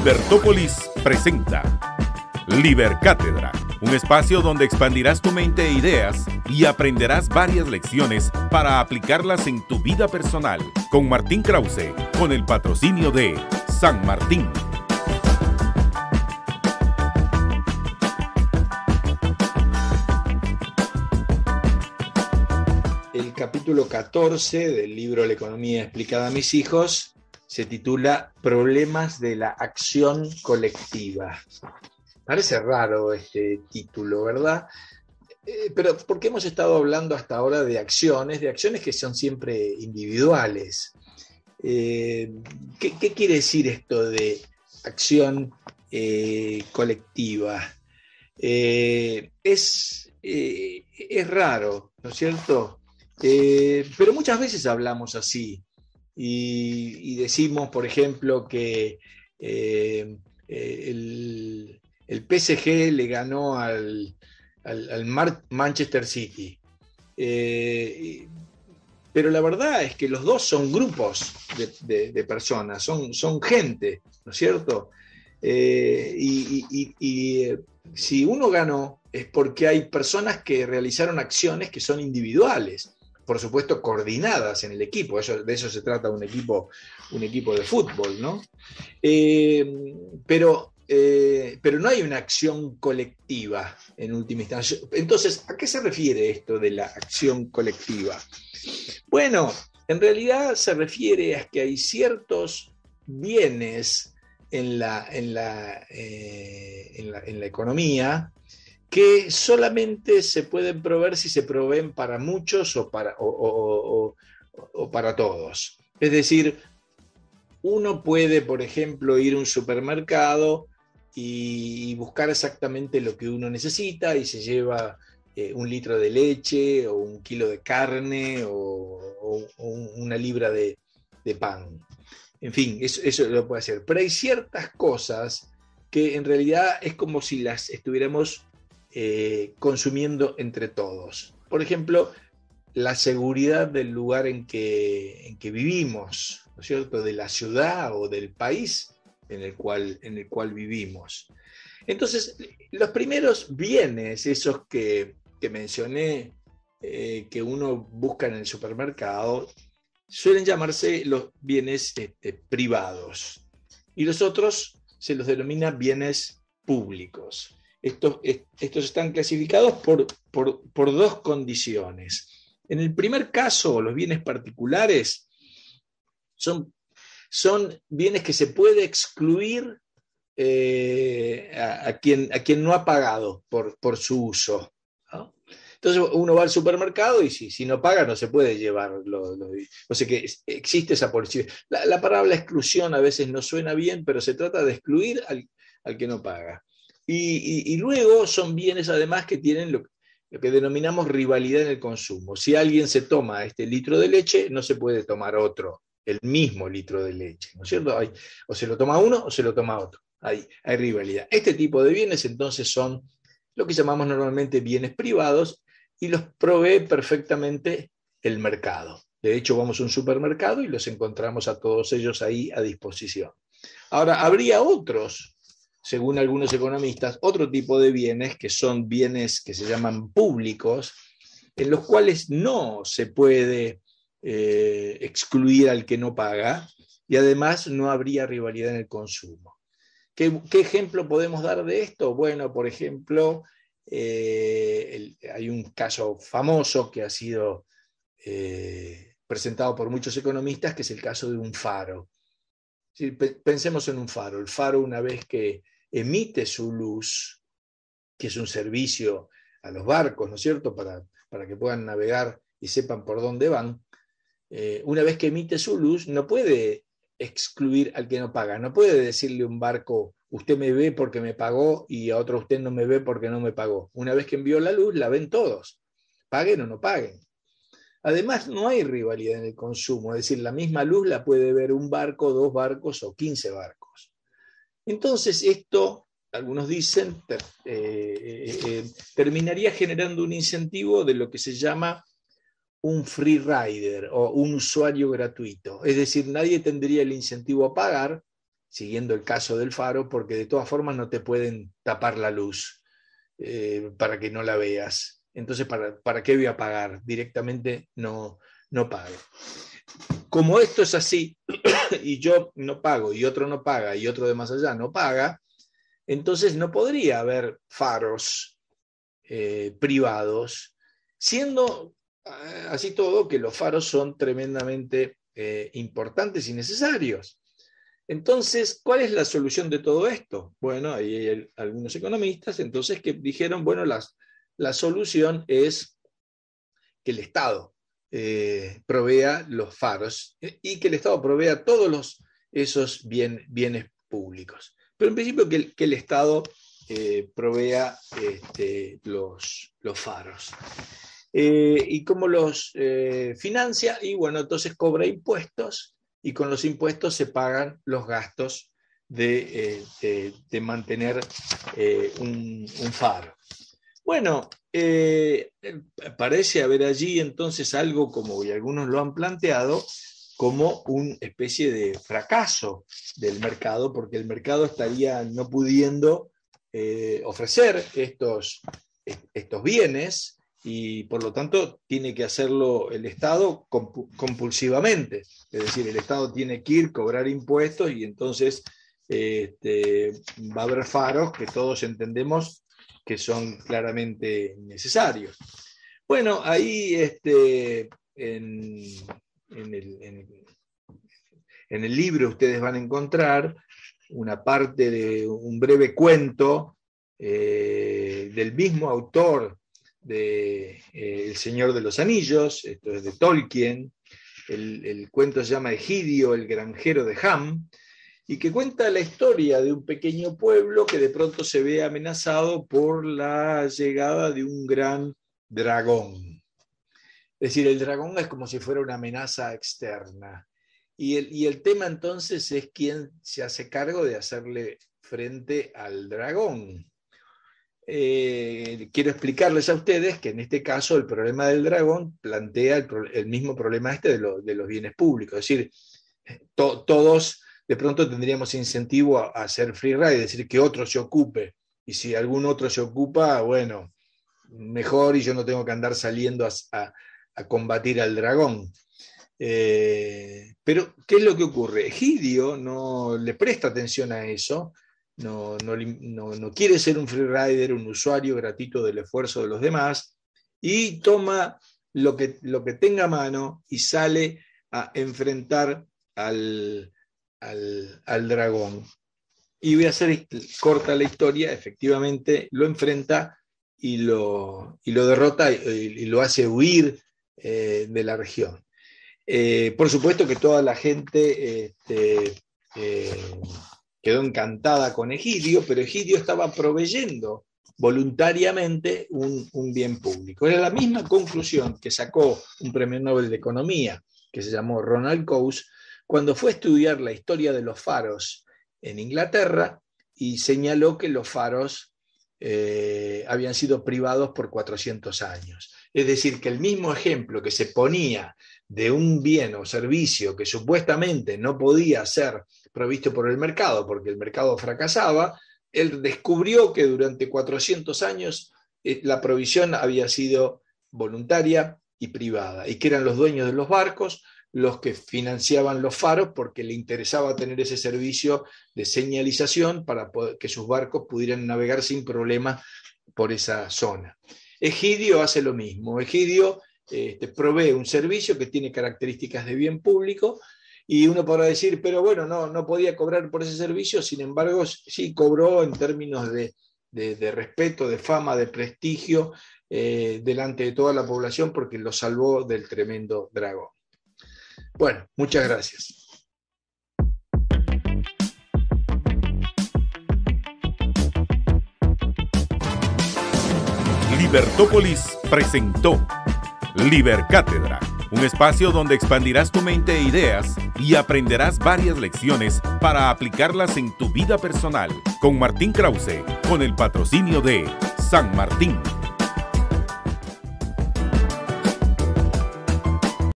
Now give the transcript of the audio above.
Libertópolis presenta Libercátedra, un espacio donde expandirás tu mente e ideas y aprenderás varias lecciones para aplicarlas en tu vida personal. Con Martín Krause, con el patrocinio de San Martín. El capítulo 14 del libro La economía explicada a mis hijos se titula Problemas de la acción colectiva. Parece raro este título, ¿verdad? Pero porque hemos estado hablando hasta ahora de acciones que son siempre individuales. ¿Qué quiere decir esto de acción colectiva? Es raro, ¿no es cierto? Pero muchas veces hablamos así y decimos, por ejemplo, que el PSG le ganó al Manchester City. Pero la verdad es que los dos son grupos de personas, son gente, ¿no es cierto? Si uno ganó es porque hay personas que realizaron acciones que son individuales, por supuesto coordinadas en el equipo. De eso se trata un equipo de fútbol, ¿no? Pero no hay una acción colectiva en última instancia. Entonces, ¿a qué se refiere esto de la acción colectiva? Bueno, en realidad se refiere a que hay ciertos bienes en la economía que solamente se pueden proveer si se proveen para muchos o para todos. Es decir, uno puede, por ejemplo, ir a un supermercado y buscar exactamente lo que uno necesita y se lleva 1 litro de leche o 1 kilo de carne o 1 libra de pan. En fin, eso lo puede hacer. Pero hay ciertas cosas que en realidad es como si las estuviéramos consumiendo entre todos. Por ejemplo, la seguridad del lugar en que vivimos, ¿no es cierto?, de la ciudad o del país en el cual vivimos. Entonces, los primeros bienes, esos que mencioné, que uno busca en el supermercado, suelen llamarse los bienes privados, y los otros se los denomina bienes públicos. Estos están clasificados por dos condiciones. En el primer caso, los bienes particulares son bienes que se puede excluir a quien no ha pagado por su uso, ¿no? Entonces uno va al supermercado y si no paga no se puede llevar. O sea que existe esa posibilidad. La palabra exclusión a veces no suena bien, pero se trata de excluir al que no paga. Y luego son bienes además que tienen lo que denominamos rivalidad en el consumo. Si alguien se toma este litro de leche, no se puede tomar otro, el mismo litro de leche, ¿no es cierto? O se lo toma uno o se lo toma otro. Hay rivalidad. Este tipo de bienes entonces son lo que llamamos normalmente bienes privados y los provee perfectamente el mercado. De hecho, vamos a un supermercado y los encontramos a todos ellos ahí a disposición. Ahora, habría otros, según algunos economistas, otro tipo de bienes que son bienes que se llaman públicos, en los cuales no se puede excluir al que no paga y además no habría rivalidad en el consumo. ¿Qué ejemplo podemos dar de esto? Bueno, por ejemplo, hay un caso famoso que ha sido presentado por muchos economistas, que es el caso de un faro. Si pensemos en un faro. El faro, una vez que emite su luz, que es un servicio a los barcos, ¿no es cierto?, para que puedan navegar y sepan por dónde van, una vez que emite su luz, no puede excluir al que no paga. No puede decirle a un barco, usted me ve porque me pagó, y a otro, usted no me ve porque no me pagó. Una vez que envió la luz, la ven todos, paguen o no paguen. Además, no hay rivalidad en el consumo, es decir, la misma luz la puede ver un barco, 2 barcos o 15 barcos. Entonces, esto, algunos dicen, terminaría generando un incentivo de lo que se llama un free rider o un usuario gratuito. Es decir, nadie tendría el incentivo a pagar siguiendo el caso del faro, porque de todas formas no te pueden tapar la luz para que no la veas. Entonces, ¿para qué voy a pagar? Directamente no pago. Como esto es así, y yo no pago, y otro no paga, y otro de más allá no paga, entonces no podría haber faros privados, siendo así todo que los faros son tremendamente importantes y necesarios. Entonces, ¿cuál es la solución de todo esto? Bueno, ahí hay algunos economistas entonces que dijeron, bueno, la solución es que el Estado provea los faros y que el Estado provea todos esos bienes públicos. Pero en principio que el Estado provea los faros. ¿Y cómo los financia? Y bueno, entonces cobra impuestos y con los impuestos se pagan los gastos de mantener un faro. Bueno, parece haber allí entonces algo como, y algunos lo han planteado, como una especie de fracaso del mercado, porque el mercado estaría no pudiendo ofrecer estos bienes y por lo tanto tiene que hacerlo el Estado compulsivamente. Es decir, el Estado tiene que ir, cobrar impuestos y entonces va a haber faros que todos entendemos que son claramente necesarios. Bueno, ahí en el libro ustedes van a encontrar una parte de un breve cuento del mismo autor de El Señor de los Anillos, esto es de Tolkien. El cuento se llama Egidio, el granjero de Ham, y que cuenta la historia de un pequeño pueblo que de pronto se ve amenazado por la llegada de un gran dragón. Es decir, el dragón es como si fuera una amenaza externa. Y el tema entonces es quién se hace cargo de hacerle frente al dragón. Quiero explicarles a ustedes que en este caso el problema del dragón plantea el mismo problema de los bienes públicos. Es decir, todos de pronto tendríamos incentivo a hacer free ride, es decir, que otro se ocupe. Y si algún otro se ocupa, bueno, mejor y yo no tengo que andar saliendo a combatir al dragón. Pero, ¿qué es lo que ocurre? Egidio no le presta atención a eso, no quiere ser un free rider, un usuario gratuito del esfuerzo de los demás, y toma lo que tenga a mano y sale a enfrentar al dragón. Y voy a hacer corta la historia, efectivamente lo enfrenta y lo derrota y lo hace huir de la región. Por supuesto que toda la gente quedó encantada con Egidio, pero Egidio estaba proveyendo voluntariamente un bien público. Era la misma conclusión que sacó un premio Nobel de Economía, que se llamó Ronald Coase, cuando fue a estudiar la historia de los faros en Inglaterra y señaló que los faros habían sido privados por 400 años. Es decir, que el mismo ejemplo que se ponía de un bien o servicio que supuestamente no podía ser provisto por el mercado porque el mercado fracasaba, él descubrió que durante 400 años la provisión había sido voluntaria y privada, y que eran los dueños de los barcos los que financiaban los faros porque le interesaba tener ese servicio de señalización para que sus barcos pudieran navegar sin problemas por esa zona. Egidio hace lo mismo. Egidio provee un servicio que tiene características de bien público y uno podrá decir, pero bueno, no podía cobrar por ese servicio, sin embargo, sí cobró en términos de respeto, de fama, de prestigio delante de toda la población porque lo salvó del tremendo dragón. Bueno, muchas gracias. Libertópolis presentó Libercátedra, un espacio donde expandirás tu mente e ideas y aprenderás varias lecciones para aplicarlas en tu vida personal. Con Martín Krause, con el patrocinio de San Martín.